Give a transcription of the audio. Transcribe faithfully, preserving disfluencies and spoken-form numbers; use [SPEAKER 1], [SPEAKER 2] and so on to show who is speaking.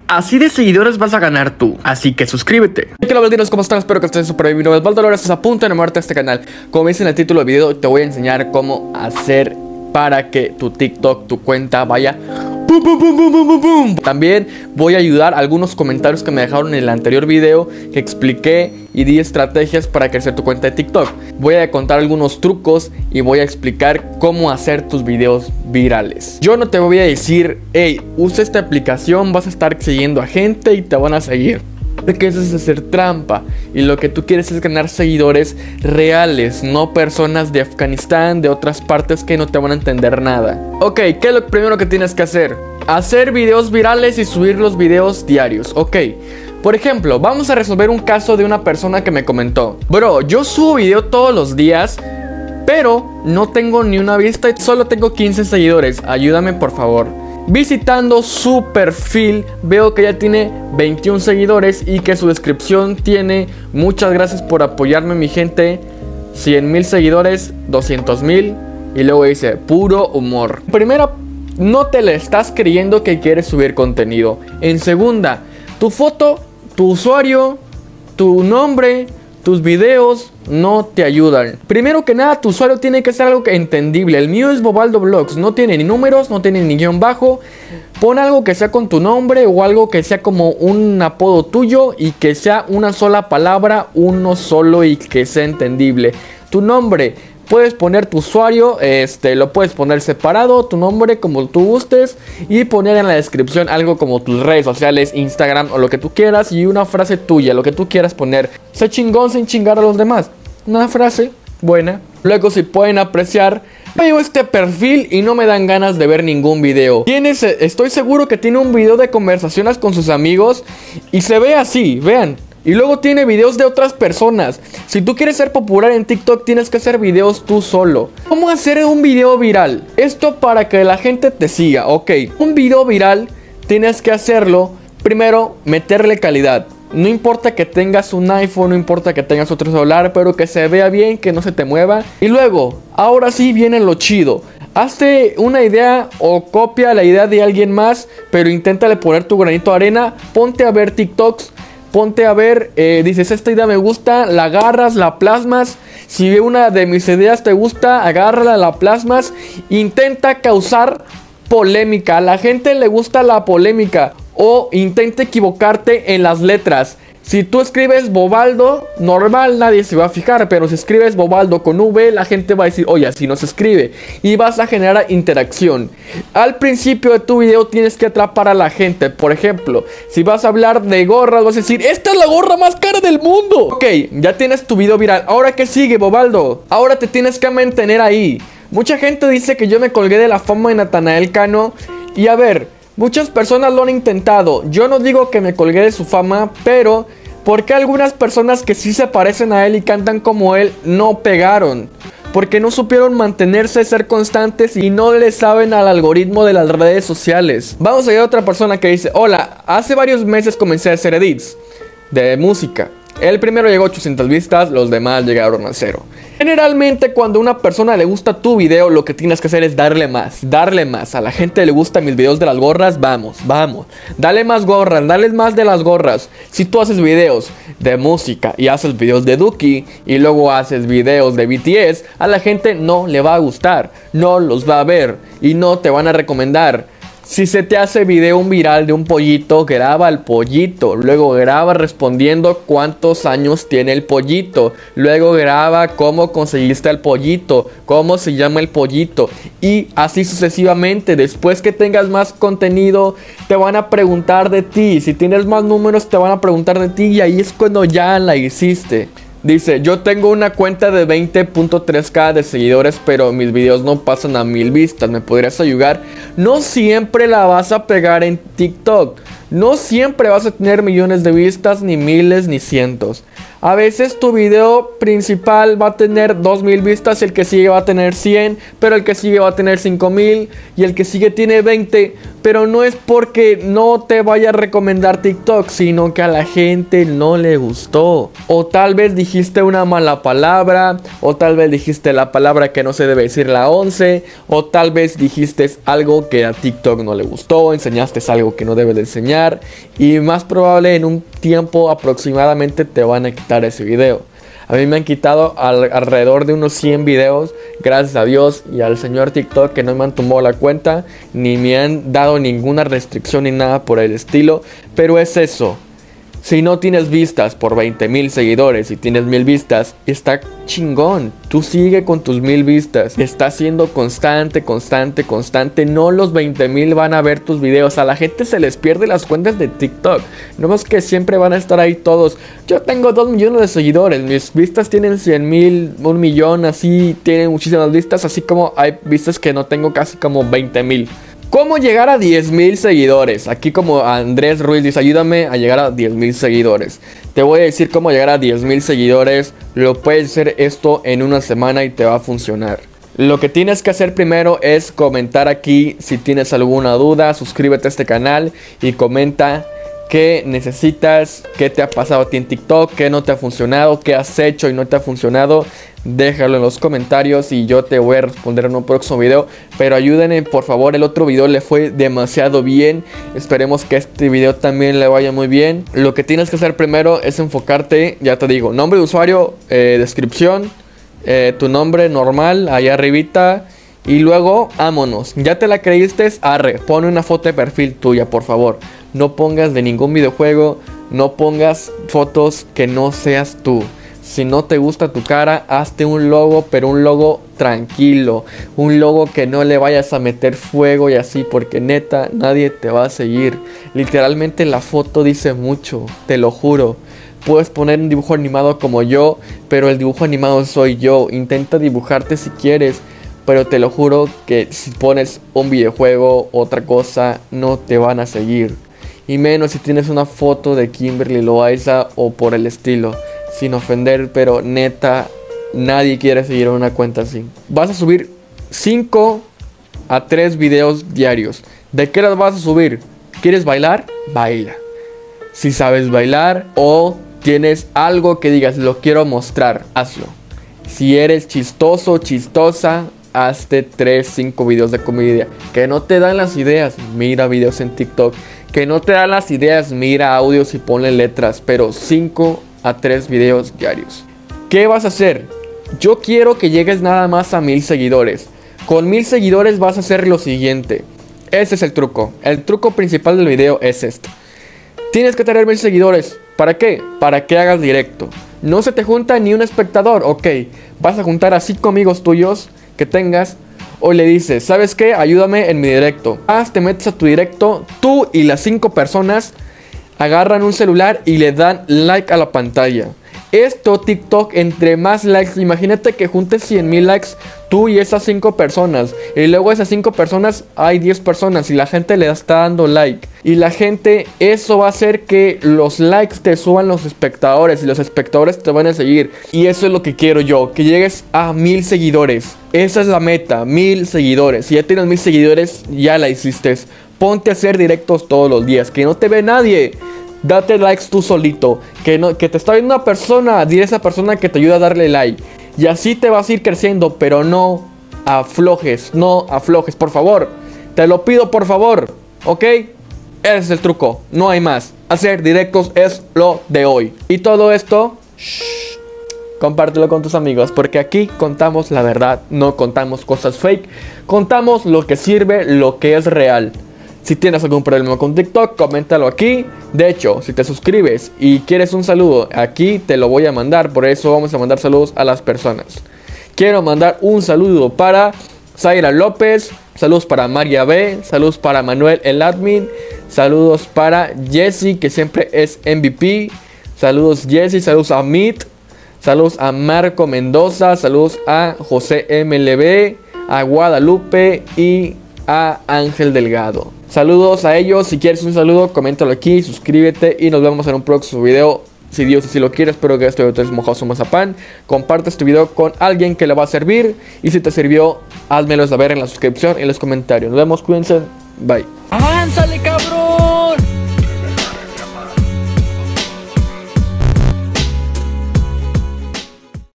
[SPEAKER 1] Así de seguidores vas a ganar tú, así que suscríbete.
[SPEAKER 2] ¿Qué tal, vecinos? ¿Cómo están? Espero que estén súper bien. Mi nombre es Baldo, ahora estás a punto de enamorarte de este canal. Como dice en el título del video, te voy a enseñar cómo hacer para que tu TikTok, tu cuenta vaya ¡pum, pum, pum, pum, pum, pum, pum! También voy a ayudar a algunos comentarios que me dejaron en el anterior video, que expliqué y di estrategias para crecer tu cuenta de TikTok. Voy a contar algunos trucos y voy a explicar cómo hacer tus videos virales. Yo no te voy a decir, hey, usa esta aplicación, vas a estar siguiendo a gente y te van a seguir, porque eso es hacer trampa. Y lo que tú quieres es ganar seguidores reales, no personas de Afganistán, de otras partes que no te van a entender nada. Ok, ¿qué es lo primero que tienes que hacer? Hacer videos virales y subir los videos diarios. Ok, por ejemplo, vamos a resolver un caso de una persona que me comentó: bro, yo subo video todos los días, pero no tengo ni una vista y solo tengo quince seguidores, ayúdame por favor. Visitando su perfil, veo que ya tiene veintiún seguidores y que su descripción tiene: muchas gracias por apoyarme, mi gente, cien mil seguidores, doscientos mil, y luego dice puro humor. Primero, no te le estás creyendo que quieres subir contenido. En segunda, tu foto, tu usuario, tu nombre, tus videos no te ayudan. Primero que nada, tu usuario tiene que ser algo que entendible. El mío es Bobaldo Vlogs, no tiene ni números, no tiene ni guión bajo. Pon algo que sea con tu nombre o algo que sea como un apodo tuyo y que sea una sola palabra, uno solo, y que sea entendible. Tu nombre, puedes poner tu usuario, este, lo puedes poner separado, tu nombre como tú gustes, y poner en la descripción algo como tus redes sociales, Instagram o lo que tú quieras, y una frase tuya, lo que tú quieras poner. Sé chingón sin chingar a los demás. Una frase buena. Luego, si pueden apreciar, veo este perfil y no me dan ganas de ver ningún video. Tienes, estoy seguro que tiene un video de conversaciones con sus amigos y se ve así, vean. Y luego tiene videos de otras personas. Si tú quieres ser popular en TikTok, tienes que hacer videos tú solo. ¿Cómo hacer un video viral? Esto para que la gente te siga. Ok, un video viral tienes que hacerlo, primero, meterle calidad. No importa que tengas un iPhone, no importa que tengas otro celular, pero que se vea bien, que no se te mueva. Y luego, ahora sí viene lo chido. Hazte una idea o copia la idea de alguien más, pero inténtale poner tu granito de arena. Ponte a ver TikToks. Ponte a ver, eh, dices, esta idea me gusta, la agarras, la plasmas. Si una de mis ideas te gusta, agárrala, la plasmas. Intenta causar polémica. A la gente le gusta la polémica. O intenta equivocarte en las letras. Si tú escribes Bobaldo normal, nadie se va a fijar. Pero si escribes Bobaldo con V, la gente va a decir, oye, así no se escribe. Y vas a generar interacción. Al principio de tu video tienes que atrapar a la gente. Por ejemplo, si vas a hablar de gorras, vas a decir, esta es la gorra más cara del mundo. Ok, ya tienes tu video viral. Ahora, ¿qué sigue, Bobaldo? Ahora te tienes que mantener ahí. Mucha gente dice que yo me colgué de la fama de Natanael Cano. Y a ver, muchas personas lo han intentado. Yo no digo que me colgué de su fama, pero ¿por qué algunas personas que sí se parecen a él y cantan como él no pegaron? Porque no supieron mantenerse, ser constantes y no le saben al algoritmo de las redes sociales. Vamos a ir a otra persona que dice, hola, hace varios meses comencé a hacer edits de música. El primero llegó a ochocientas vistas, los demás llegaron a cero. Generalmente cuando a una persona le gusta tu video, lo que tienes que hacer es darle más, darle más. A la gente le gustan mis videos de las gorras, vamos, vamos. Dale más gorras, dale más de las gorras. Si tú haces videos de música y haces videos de Duki y luego haces videos de B T S, a la gente no le va a gustar, no los va a ver y no te van a recomendar. Si se te hace video un viral de un pollito, graba al pollito. Luego graba respondiendo cuántos años tiene el pollito. Luego graba cómo conseguiste el pollito, cómo se llama el pollito. Y así sucesivamente. Después que tengas más contenido, te van a preguntar de ti. Si tienes más números, te van a preguntar de ti. Y ahí es cuando ya la hiciste. Dice, yo tengo una cuenta de veinte punto tres K de seguidores, pero mis videos no pasan a mil vistas. ¿Me podrías ayudar? No siempre la vas a pegar en TikTok. No siempre vas a tener millones de vistas, ni miles, ni cientos. A veces tu video principal va a tener dos mil vistas, el que sigue va a tener cien, pero el que sigue va a tener cinco mil, y el que sigue tiene veinte. pero no es porque no te vaya a recomendar TikTok, sino que a la gente no le gustó. O tal vez dijiste una mala palabra, o tal vez dijiste la palabra que no se debe decir, la once, o tal vez dijiste algo que a TikTok no le gustó, enseñaste algo que no debes de enseñar, y más probable en un tiempo aproximadamente te van a quitar ese video. A mí me han quitado al, alrededor de unos cien videos, gracias a Dios y al señor TikTok, que no me han tomado la cuenta, ni me han dado ninguna restricción ni nada por el estilo. Pero es eso, si no tienes vistas por veinte mil seguidores y tienes mil vistas, está chingón. Tú sigue con tus mil vistas. Está siendo constante, constante, constante. No los veinte mil van a ver tus videos. A la gente se les pierde las cuentas de TikTok. No es que siempre van a estar ahí todos. Yo tengo dos millones de seguidores. Mis vistas tienen cien mil, un millón, así. Tienen muchísimas vistas. Así como hay vistas que no tengo, casi como veinte mil. ¿Cómo llegar a diez mil seguidores? Aquí como Andrés Ruiz dice, ayúdame a llegar a diez mil seguidores. Te voy a decir cómo llegar a diez mil seguidores. Lo puedes hacer esto en una semana y te va a funcionar. Lo que tienes que hacer primero es comentar aquí si tienes alguna duda. Suscríbete a este canal y comenta qué necesitas, qué te ha pasado a ti en TikTok, qué no te ha funcionado, qué has hecho y no te ha funcionado. Déjalo en los comentarios y yo te voy a responder en un próximo video. Pero ayúdenme por favor, el otro video le fue demasiado bien. Esperemos que este video también le vaya muy bien. Lo que tienes que hacer primero es enfocarte, ya te digo, nombre de usuario, eh, descripción, eh, tu nombre normal, allá arribita. Y luego, vámonos, ya te la creíste, arre, pone una foto de perfil tuya, por favor. No pongas de ningún videojuego, no pongas fotos que no seas tú. Si no te gusta tu cara, hazte un logo, pero un logo tranquilo. Un logo que no le vayas a meter fuego y así, porque neta, nadie te va a seguir. Literalmente la foto dice mucho, te lo juro. Puedes poner un dibujo animado como yo, pero el dibujo animado soy yo. Intenta dibujarte si quieres, pero te lo juro que si pones un videojuego, otra cosa, no te van a seguir. Y menos si tienes una foto de Kimberly Loaiza o por el estilo. Sin ofender, pero neta, nadie quiere seguir una cuenta así. Vas a subir cinco a tres videos diarios. ¿De qué las vas a subir? ¿Quieres bailar? Baila. Si sabes bailar o tienes algo que digas, lo quiero mostrar, hazlo. Si eres chistoso, chistosa, hazte tres, cinco videos de comedia. Que no te dan las ideas, mira videos en TikTok. Que no te dan las ideas, mira audios y ponle letras. Pero cinco a tres videos diarios. ¿Qué vas a hacer? Yo quiero que llegues nada más a mil seguidores. Con mil seguidores vas a hacer lo siguiente. Ese es el truco. El truco principal del video es este. Tienes que tener mil seguidores. ¿Para qué? Para que hagas directo. No se te junta ni un espectador. Ok, vas a juntar a cinco amigos tuyos que tengas. O le dices, ¿sabes qué? Ayúdame en mi directo. Haz, te metes a tu directo. Tú y las cinco personas agarran un celular y le dan like a la pantalla. Esto TikTok, entre más likes, imagínate que juntes cien mil likes tú y esas cinco personas, y luego esas cinco personas hay diez personas y la gente le está dando like, y la gente, eso va a hacer que los likes te suban los espectadores y los espectadores te van a seguir. Y eso es lo que quiero yo, que llegues a mil seguidores. Esa es la meta, mil seguidores. Si ya tienes mil seguidores, ya la hiciste. Ponte a hacer directos todos los días, que no te ve nadie. Date likes tú solito. Que, no, que te está viendo una persona, dile a esa persona que te ayuda a darle like. Y así te vas a ir creciendo, pero no aflojes, no aflojes, por favor. Te lo pido, por favor, ¿ok? Ese es el truco, no hay más. Hacer directos es lo de hoy. Y todo esto, shh, compártelo con tus amigos, porque aquí contamos la verdad, no contamos cosas fake. Contamos lo que sirve, lo que es real. Si tienes algún problema con TikTok, coméntalo aquí. De hecho, si te suscribes y quieres un saludo, aquí te lo voy a mandar. Por eso vamos a mandar saludos a las personas. Quiero mandar un saludo para Zaira López. Saludos para María B. Saludos para Manuel el admin. Saludos para Jesse, que siempre es M V P. Saludos Jesse. Saludos a Meet. Saludos a Marco Mendoza. Saludos a José M L B. A Guadalupe y a Ángel Delgado. Saludos a ellos. Si quieres un saludo, coméntalo aquí, suscríbete y nos vemos en un próximo video. Si Dios así lo quiere, espero que este video te haya mojado su mazapán. Comparte este video con alguien que le va a servir. Y si te sirvió, házmelo saber en la suscripción y en los comentarios. Nos vemos, cuídense, bye.
[SPEAKER 1] lánzale, cabrón.